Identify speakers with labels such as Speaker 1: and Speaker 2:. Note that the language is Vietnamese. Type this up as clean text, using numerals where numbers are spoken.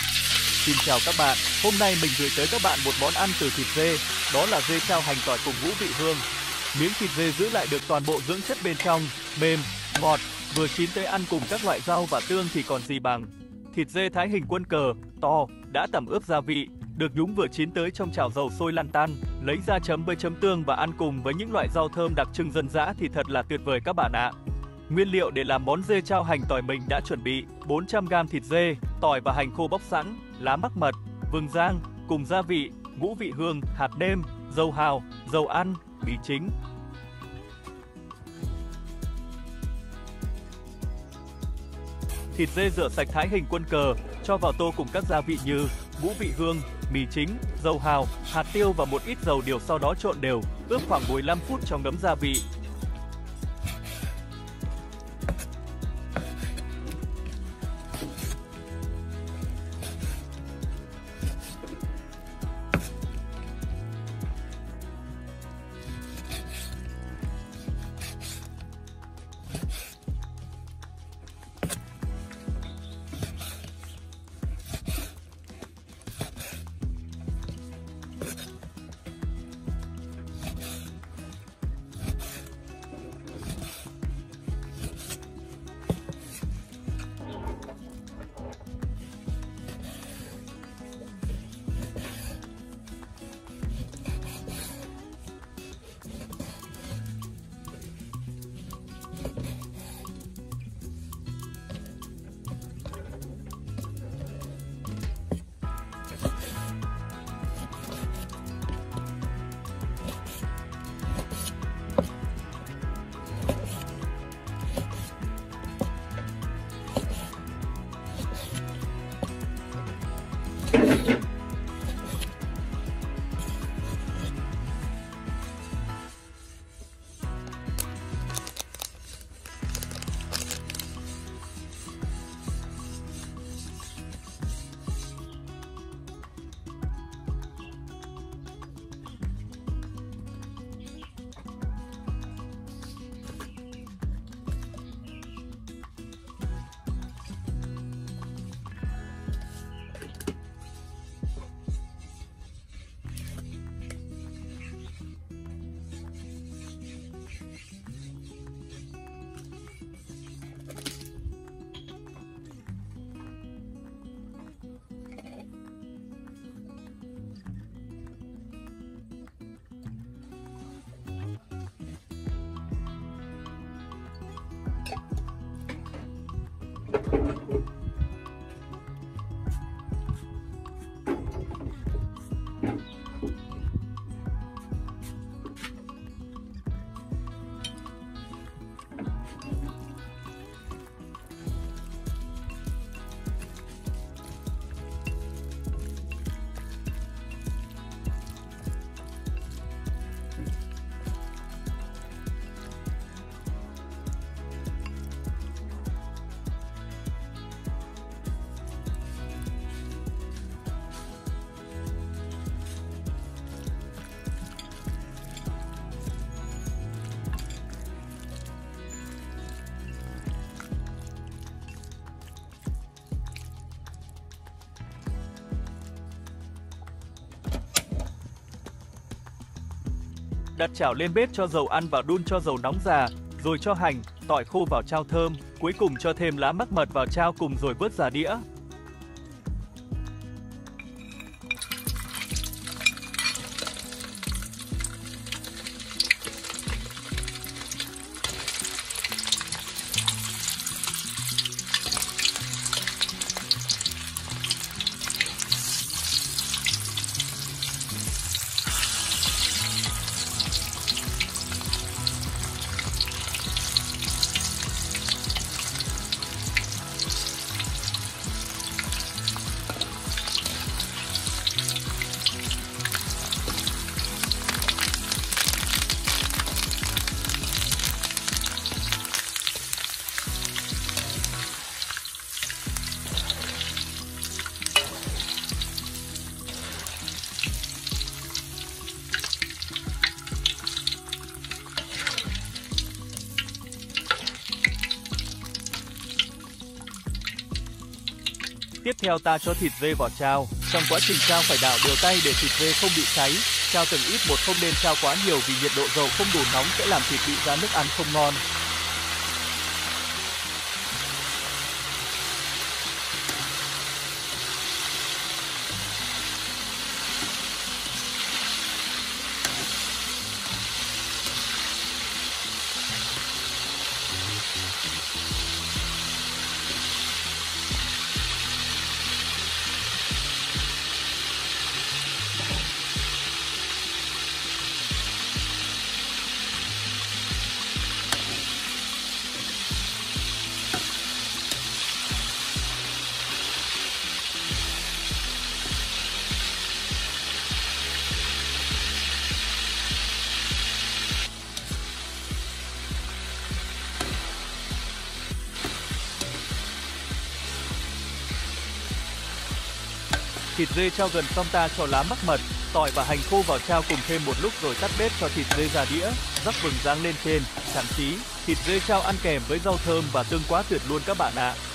Speaker 1: Xin chào các bạn, hôm nay mình gửi tới các bạn một món ăn từ thịt dê, đó là dê chao hành tỏi cùng ngũ vị hương. Miếng thịt dê giữ lại được toàn bộ dưỡng chất bên trong, mềm, ngọt, vừa chín tới ăn cùng các loại rau và tương thì còn gì bằng. Thịt dê thái hình quân cờ, to, đã tẩm ướp gia vị, được nhúng vừa chín tới trong chảo dầu sôi lăn tăn, lấy ra chấm với chấm tương và ăn cùng với những loại rau thơm đặc trưng dân dã thì thật là tuyệt vời các bạn ạ. Nguyên liệu để làm món dê chao hành tỏi mình đã chuẩn bị 400g thịt dê, tỏi và hành khô bóc sẵn, lá mắc mật, vừng rang, cùng gia vị, ngũ vị hương, hạt nêm, dầu hào, dầu ăn, mì chính. Thịt dê rửa sạch thái hình quân cờ, cho vào tô cùng các gia vị như ngũ vị hương, mì chính, dầu hào, hạt tiêu và một ít dầu điều, sau đó trộn đều, ướp khoảng 15 phút cho ngấm gia vị. Đặt chảo lên bếp cho dầu ăn vào, đun cho dầu nóng già, rồi cho hành, tỏi khô vào chao thơm, cuối cùng cho thêm lá mắc mật vào chao cùng rồi vớt ra đĩa. theo ta cho thịt dê vào chao. Trong quá trình chao phải đảo đều tay để thịt dê không bị cháy. Chao từng ít một, không nên chao quá nhiều vì nhiệt độ dầu không đủ nóng sẽ làm thịt bị ra nước, ăn không ngon. Thịt dê chao gần xong, ta cho lá mắc mật, tỏi và hành khô vào chao cùng thêm một lúc rồi tắt bếp cho thịt dê ra đĩa, rắc vừng rang lên trên, trang trí. Thịt dê chao ăn kèm với rau thơm và tương quá tuyệt luôn các bạn ạ.